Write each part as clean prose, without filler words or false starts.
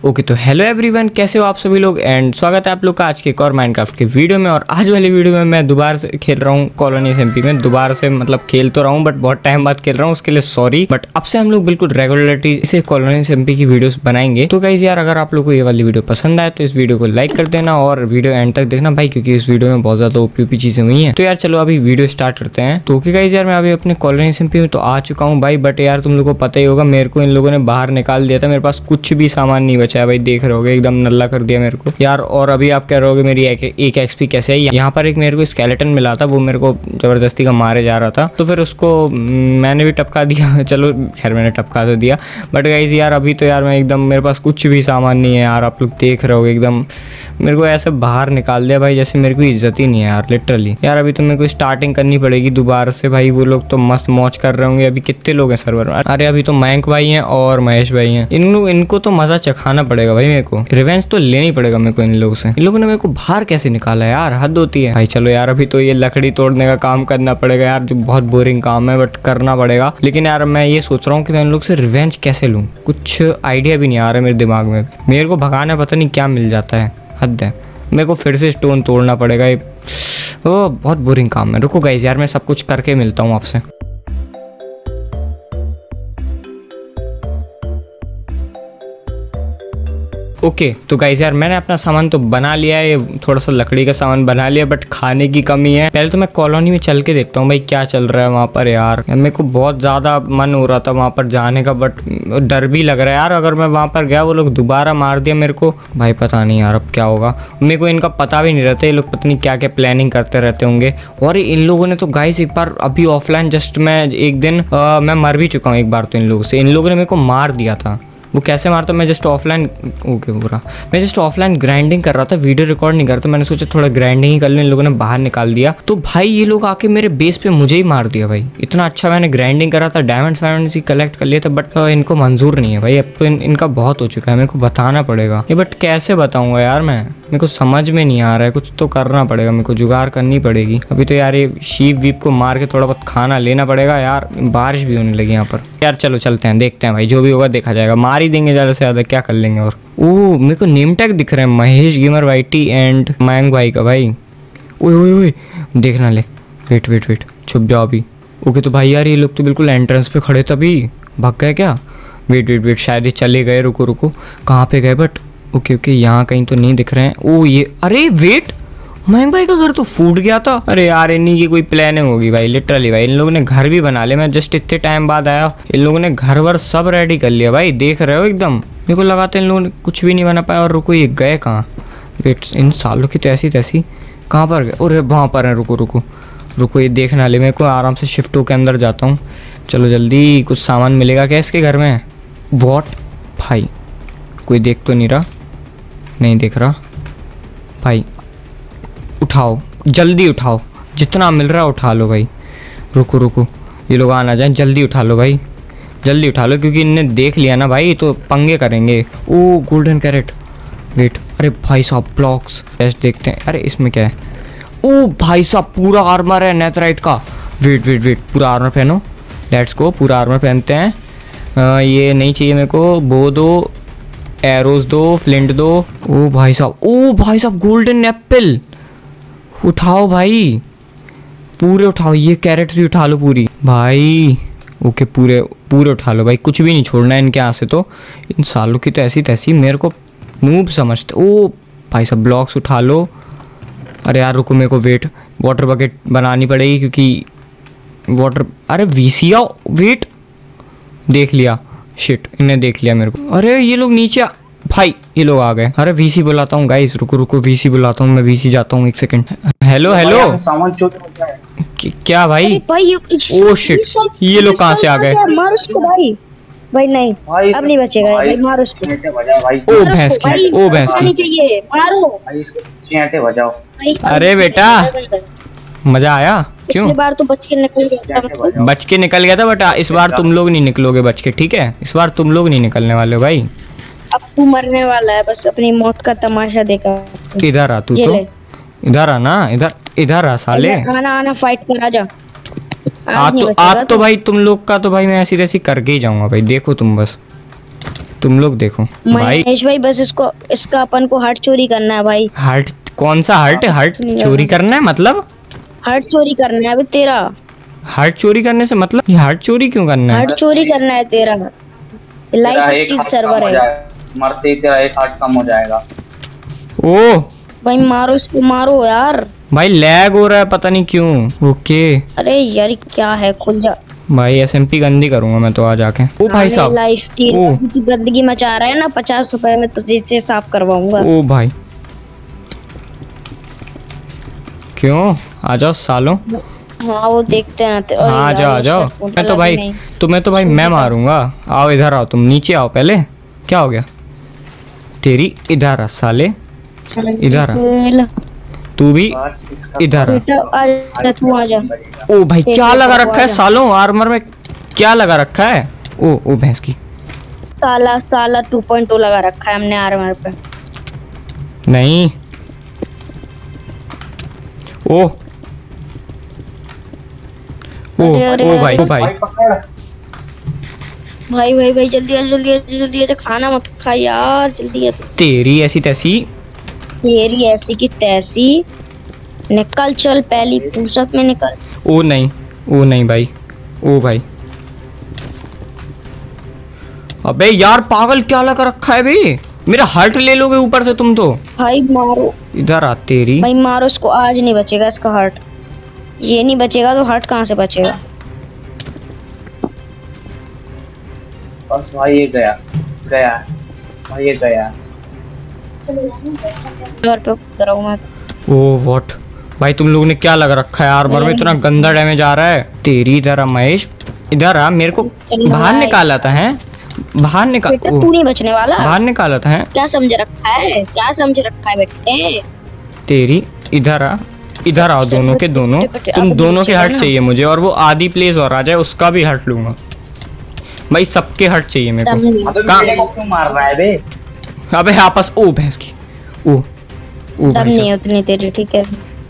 Okay तो hello everyone, कैसे हो आप सभी लोग एंड स्वागत है आप लोग का आज के एक और माइनक्राफ्ट के वीडियो में। और आज वाली वीडियो में मैं दोबारा से खेल रहा हूँ कॉलोनीज एमपी में। दोबारा से मतलब खेल तो रहा हूँ बट बहुत टाइम बाद खेल रहा हूँ, उसके लिए सॉरी। बट अब से हम लोग बिल्कुल रेगुलरिटी से कॉलोनीज एमपी की वीडियोस बनाएंगे। तो गाइस यार, अगर आप लोग को ये वाली वीडियो पसंद आए तो इस वीडियो को लाइक कर देना और वीडियो एंड तक देखना भाई, क्योंकि इस वीडियो में बहुत ज्यादा ओपी चीजें हुई हैं। तो यार चलो अभी वीडियो स्टार्ट करते हैं। तो ओके गाइस यार, मैं अभी अपने कॉलोनीज एमपी में तो आ चुका हूँ भाई। बट यार तुम लोग को पता ही होगा, मेरे को इन लोगों ने बाहर निकाल दिया था। मेरे पास कुछ भी सामान नहीं बचा है भाई, देख रहे होगे एकदम नल्ला कर दिया मेरे को यार। और अभी आप कह रहे होगे मेरी एक एक्सपी कैसे है। यहाँ पर एक मेरे को स्केलेटन मिला था, वो मेरे को जबरदस्ती का मारे जा रहा था, तो फिर उसको मैंने भी टपका दिया। चलो खैर मैंने टपका तो दिया। बट गाइस यार अभी तो यार मैं एकदम, मेरे पास कुछ भी सामान नहीं है यार। आप लोग देख रहे होगे एकदम मेरे को ऐसे बाहर निकाल दिया भाई, जैसे मेरे को इज्जत ही नहीं है यार लिटरली। यार अभी तो मेरे को स्टार्टिंग करनी पड़ेगी दोबारा से भाई। वो लोग तो मस्त मौज कर रहे होंगे। अभी कितने लोग हैं सर्वर में? अरे अभी तो मयंक भाई हैं और महेश भाई हैं। इनको तो मजा चखाना पड़ेगा भाई। मेरे को रिवेंज तो लेना ही पड़ेगा मेरे को इन लोगों से। इन लोगों ने मेरे को बाहर कैसे निकाला यार, हद होती है भाई। चलो यार अभी तो ये लकड़ी तोड़ने का काम करना पड़ेगा यार, जो बहुत बोरिंग काम है बट करना पड़ेगा। लेकिन यार मैं ये सोच रहा हूँ कि मैं इन लोग से रिवेंज कैसे लूँ, कुछ आइडिया भी नहीं आ रहा है मेरे दिमाग में। मेरे को भगाना पता नहीं क्या मिल जाता है, हद है। मेरे को फिर से स्टोन तोड़ना पड़ेगा। ये बहुत बोरिंग काम है। रुको गाइस यार, मैं सब कुछ करके मिलता हूँ आपसे। ओके तो गाइस यार, मैंने अपना सामान तो बना लिया है। थोड़ा सा लकड़ी का सामान बना लिया, बट खाने की कमी है। पहले तो मैं कॉलोनी में चल के देखता हूँ भाई क्या चल रहा है वहाँ पर यार। मेरे को बहुत ज़्यादा मन हो रहा था वहाँ पर जाने का, बट डर भी लग रहा है यार। अगर मैं वहाँ पर गया, वो लोग दोबारा मार दिया मेरे को भाई, पता नहीं यार अब क्या होगा। मेरे को इनका पता भी नहीं रहता, ये लोग पता नहीं क्या क्या प्लानिंग करते रहते होंगे। और इन लोगों ने तो गाइस एक बार अभी ऑफलाइन जस्ट मैं एक दिन मैं मर भी चुका हूँ एक बार तो इन लोगों से। इन लोगों ने मेरे को मार दिया था। वो कैसे मारता, मैं जस्ट ऑफलाइन मैं जस्ट ऑफलाइन ग्राइंडिंग कर रहा था, वीडियो रिकॉर्ड नहीं करता। मैंने सोचा थोड़ा ग्राइंडिंग ही कर लूँ। इन लोगों ने बाहर निकाल दिया तो भाई ये लोग आके मेरे बेस पे मुझे ही मार दिया भाई। इतना अच्छा मैंने ग्राइंडिंग करा था, डायमंड्स ही कलेक्ट कर लिया था, बट इनको मंजूर नहीं है भाई। अब तो इनका बहुत हो चुका है, मेरे को बताना पड़ेगा ये। बट कैसे बताऊंगा यार मैं, मेरे को समझ में नहीं आ रहा है। कुछ तो करना पड़ेगा, मेरे को जुगाड़ करनी पड़ेगी। अभी तो यार ये शीप वीप को मार के थोड़ा बहुत खाना लेना पड़ेगा यार। बारिश भी होने लगी यहाँ पर यार। चलो चलते हैं, देखते हैं भाई, जो भी होगा देखा जाएगा। मार ही देंगे ज़्यादा से ज़्यादा, क्या कर लेंगे। और ओह मेरे को नेम टैग दिख रहे हैं, Mahesh gamer YT and Mayank भाई का भाई। ओए ओए ओए देखना ले, वेट छुप जाओ अभी। ओके तो भाई यार ये लोग तो बिल्कुल एंट्रेंस पे खड़े, तभी भाग गए क्या? वेट शायद ये चले गए। रुको कहाँ पे गए? बट ओके यहाँ कहीं तो नहीं दिख रहे हैं। ओ ये, अरे वेट, मयंक भाई का घर तो फूट गया था। अरे यार इन्हीं की कोई प्लानिंग होगी भाई लिटरली भाई। इन लोगों ने घर भी बना लिया, मैं जस्ट इतने टाइम बाद आया, इन लोगों ने घर वर सब रेडी कर लिया भाई। देख रहे हो एकदम, मेरे को लगाते इन लोगों ने कुछ भी नहीं बना पाया। और रुको ये गए कहाँ? वेट, इन सालों की तो ऐसी तैसी कहाँ पर गए? अरे वहाँ पर है, रुको ये देखना ले। मेरे को आराम से शिफ्टों के अंदर जाता हूँ। चलो जल्दी, कुछ सामान मिलेगा क्या इसके घर में? वॉट भाई, कोई देख तो नहीं रहा? नहीं देख रहा भाई। उठाओ जल्दी उठाओ, जितना मिल रहा है उठा लो भाई। रुको ये लोग आना जाए, जल्दी उठा लो भाई, जल्दी उठा लो, क्योंकि इनने देख लिया ना भाई तो पंगे करेंगे। ओ गोल्डन कैरेट, वेट, अरे भाई साहब ब्लॉक्स टेस्ट देखते हैं। अरे इसमें क्या है? ओ भाई साहब पूरा आर्मर है नेथराइट का। वेट पूरा आर्मर पहनो, लेट्स गो, पूरा आर्मर पहनते हैं। ये नहीं चाहिए मेरे को, बो दो, एरोज दो, फ्लिंट दो। ओ भाई साहब गोल्डन एप्पल उठाओ भाई, पूरे उठाओ। ये कैरेट्स भी उठा लो पूरी भाई। ओके पूरे उठा लो भाई, कुछ भी नहीं छोड़ना है इनके यहाँ से। तो इन सालों की तो ऐसी तैसी मेरे को नूब समझते। ओ भाई साहब ब्लॉक्स उठा लो। अरे यार रुको, मेरे को वेट, वाटर बकेट बनानी पड़ेगी क्योंकि वाटर, अरे वीसी आओ, वेट देख लिया, शिट इन्हें देख लिया मेरे को। अरे ये लोग नीचे भाई, ये लोग आ गए। अरे वीसी बुलाता हूँ गाइस, रुको वीसी बुलाता हूँ मैं। वीसी जाता हूँ, एक सेकंड। हेलो सामान चोरी हो गया है। क्या भाई? ओ शिट, ये लोग कहाँ से आ गए? मार उसको भाई नहीं अब नहीं बचेगा भाई, मार उसको। ओ भैंस की, चाहिए मारो बजाओ। अरे बेटा मजा आया? क्यों? पिछली बार तो बच के निकल गया था। बच के निकल गया था, बट इस बार तुम लोग नहीं निकलोगे बच के, ठीक है? इस बार तुम लोग नहीं निकलने वाले हो भाई। अब तू मरने वाला है, बस अपनी मौत का तमाशा देखा। इधर आ, तू तो इधर आ ना, इधर आ साले। आना फाइट कर, आजा। आज तो भाई तुम लोग का तो भाई मैं ऐसी तैसी करके ही जाऊंगा भाई, देखो तुम बस। तुम लोग देखो भाई। महेश भाई बस इसका अपन को हार्ट चोरी करना है भाई। हार्ट? कौन सा हार्ट? हार्ट चोरी करना है मतलब? हार्ट चोरी करना है अभी तेरा। हार्ट चोरी करने से मतलब? ये हार्ट चोरी क्यों करना है? हार्ट चोरी करना है तेरा। लाइफ स्टील सर्वर है। मरते ही तेरा एक हार्ट कम हो जाएगा। ओ भाई मारो इसको, मारो यार। भाई लैग हो रहा है पता नहीं क्यों। ओके अरे यार क्या है, खुल जा भाई। एसएमपी गंदी करूंगा मैं तो आ जाके। ओ भाई साहब, लाइफ स्टील तू गंदगी मचा रहा है ना, 50 रुपए में तुझे इससे साफ करवाऊंगा। ओ भाई क्यों? आ जाओ सालों। हाँ वो देखते हैं ना। हाँ आ जाओ आ जाओ। मैं तो भाई तुम्हें तो भाई मैं मारूंगा। आओ इधर आओ, तुम नीचे आओ पहले। क्या हो गया तेरी? इधर आ साले, इधर आ। तू भी इधर आ। तू आ जा। ओ भाई क्या लगा रखा है सालों आर्मर में? क्या लगा रखा है? ओ भैंस की साला 2.2 लगा रखा है हमने आर्मर पे। नहीं ओ भाई, ओ भाई भाई जल्दी आ खाना मत खा यार, जल्दी आ। तेरी ऐसी तैसी। तेरी ऐसी की तैसी। निकल चल पहली फुर्सत में निकल। ओ नहीं भाई, ओ भाई। अबे यार पागल क्या लगा रखा है भाई? मेरा हार्ट ले लोगे ऊपर से तुम तो। भाई मारो इधर आ तेरी। भाई मारो इसको, आज नहीं बचेगा इसका हार्ट। ये नहीं बचेगा तो हार्ट कहाँ से बचेगा? बस भाई ये गया भाई, ये गया। और पे उतर आऊं मैं तो। ओ व्हाट भाई, तुम लोगों ने क्या लगा रखा है आर्मर में? इतना गंदा डैमेज आ रहा है। तेरी इधर आ महेश, इधर आ। मेरे को बाहर निकाला था है, बाहर निकाल। बेटा तू नहीं बचने वाला। बाहर निकाला था है। क्या समझ रखा है, क्या समझ रखा है बेटे? तेरी इधर आ, इधर आओ दोनों के दोनों। तुम दोनों के हर्ट चाहिए मुझे, और वो आधी प्लेस और आ जाए उसका भी हर्ट लूंगा भाई। सबके हर्ट चाहिए मेरे को। क्यों मार रहा है बे? अबे आपस। ओ भैंस की। ओ तब नहीं उतनी तेरी, ठीक है।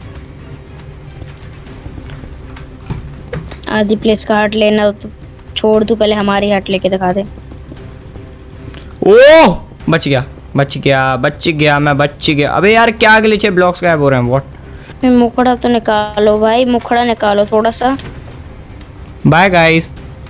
आधी प्लेस का हर्ट लेना तो छोड़, तू पहले हमारी हर्ट लेके दिखा दे। ओ बच गया मैं बच गया। अबे यार क्या ग्लिच है? ब्लॉक्स गायब हो रहे हैं। व्हाट? मुखड़ा तो निकालो भाई, मुखड़ा निकालो थोड़ा सा। Bye guys.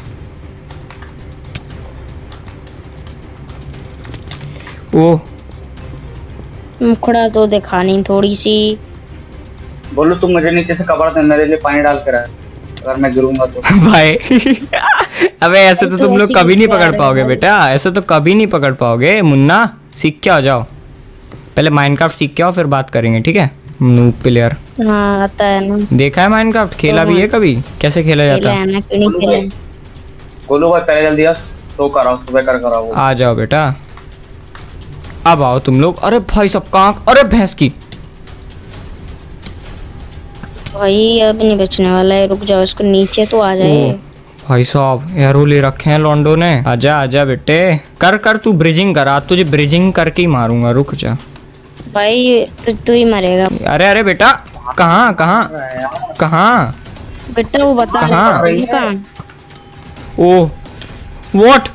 ओ मुखड़ा तो दिखानी थोड़ी सी। बोलो तुम मुझे नीचे से कवर दे, मेरे लिए पानी डाल कर अगर मैं गिरूंगा तो। भाई अबे ऐसे तो तुम लोग कभी नहीं पकड़ पाओगे बेटा, ऐसे तो कभी नहीं पकड़ पाओगे। मुन्ना सीख के आ जाओ पहले, माइनक्राफ्ट सीख के आओ फिर बात करेंगे, ठीक है? Noob player. हाँ आता है ना। देखा है माइनक्राफ्ट? खेला भी है कभी? कैसे खेला जाता है? ना, क्यों नहीं खेला? गोलू भाई पहले जल्दी आ, तो कराओ, सुबह कर कराओ। आ जाओ बेटा, अब आओ तुम लोग। अरे भाई सब कहाँ? अरे भैंस की। भाई अब नहीं बचने वाला है, रुक जाओ, इसको नीचे तो आ जाए। भाई साहब एरो ले रखे हैं लॉन्डो ने। आजा आजा बेटे, कर तू ब्रिजिंग कर। आज तुझे ब्रिजिंग करके ही मारूंगा, रुक जा भाई। तू ही मरेगा। अरे बेटा कहाँ बेटा वो बता कहाँ? ओ व्हाट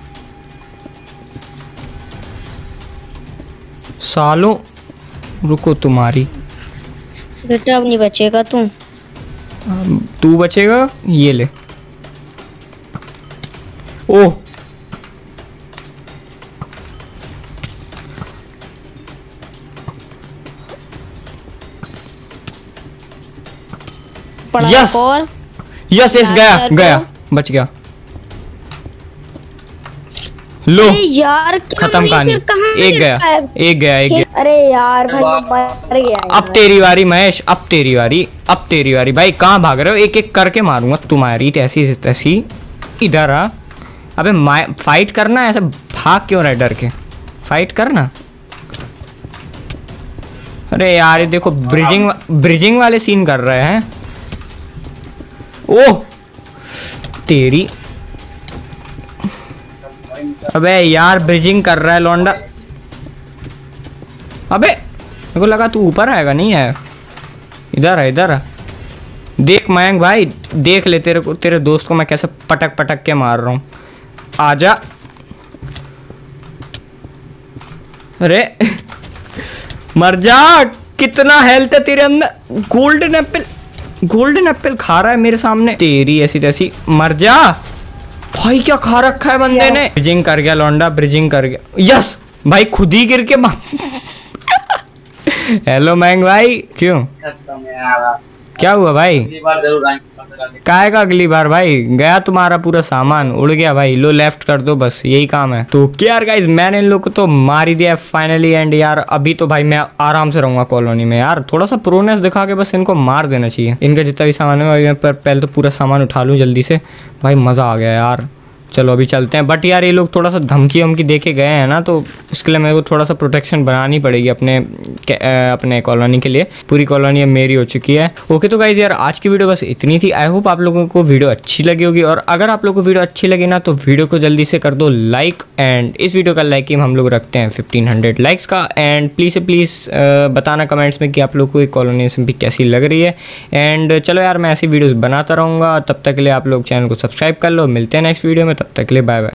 सालों, रुको तुम्हारी। बेटा अब नहीं बचेगा तू बचेगा। ये ले। ओह यस गया बच गया। लो यार खत्म कहानी। एक गया। अरे यार भाई मर गया। अब तेरी बारी महेश, अब तेरी बारी भाई। कहाँ भाग रहे हो? एक एक करके मारूंगा तुम्हारी तैसी। इधर आ। अबे फाइट करना, ऐसे भाग क्यों रहा? डर के फाइट करना। अरे यार ये देखो ब्रिजिंग वाले सीन कर रहे हैं। ओह तेरी। अबे यार ब्रिजिंग कर रहा है लौंडा। अबे मेरे को लगा तू ऊपर आएगा, नहीं है। इधर आ। देख मयंक भाई, देख ले तेरे दोस्त को मैं कैसे पटक के मार रहा हूँ। आजा अरे मर जा, कितना हेल्थ है तेरे अंदर। गोल्डन एप्पल खा रहा है मेरे सामने, तेरी ऐसी तैसी, मर जा भाई। क्या खा रखा है बंदे ने। ब्रिजिंग कर गया लौंडा, ब्रिजिंग कर गया। यस भाई, खुद ही गिर के हेलो मैंग भाई, क्यों क्या हुआ भाई? काय का अगली बार भाई, गया तुम्हारा पूरा सामान, उड़ गया भाई। लो लेफ्ट कर दो, बस यही काम है। तो क्या यार गाइस, मैंने इन लोग को तो मार ही दिया फाइनली। एंड यार अभी तो भाई मैं आराम से रहूंगा कॉलोनी में। यार थोड़ा सा प्रोनेस दिखा के बस इनको मार देना चाहिए। इनका जितना भी सामान है पहले तो पूरा सामान उठा लूँ जल्दी से। भाई मज़ा आ गया यार। चलो अभी चलते हैं। बट यार ये लोग थोड़ा सा धमकी वमकी दे के गए हैं ना, तो उसके लिए मेरे को थोड़ा सा प्रोटेक्शन बनानी पड़ेगी अपने कॉलोनी के लिए। पूरी कॉलोनी अब मेरी हो चुकी है। ओके तो गाइज यार आज की वीडियो बस इतनी थी। आई होप आप लोगों को वीडियो अच्छी लगी होगी। और अगर आप लोगों को वीडियो अच्छी लगी ना, तो वीडियो को जल्दी से कर दो लाइक। एंड इस वीडियो का लाइक हम लोग रखते हैं 1500 लाइक्स का। एंड प्लीज़ बताना कमेंट्स में कि आप लोग को ये कॉलोनी असेंबली कैसी लग रही है। एंड चलो यार मैं ऐसी वीडियोज़ बनाता रहूँगा। तब तक के लिए आप लोग चैनल को सब्सक्राइब कर लो। मिलते हैं नेक्स्ट वीडियो में, तब तक के लिए बाय बाय।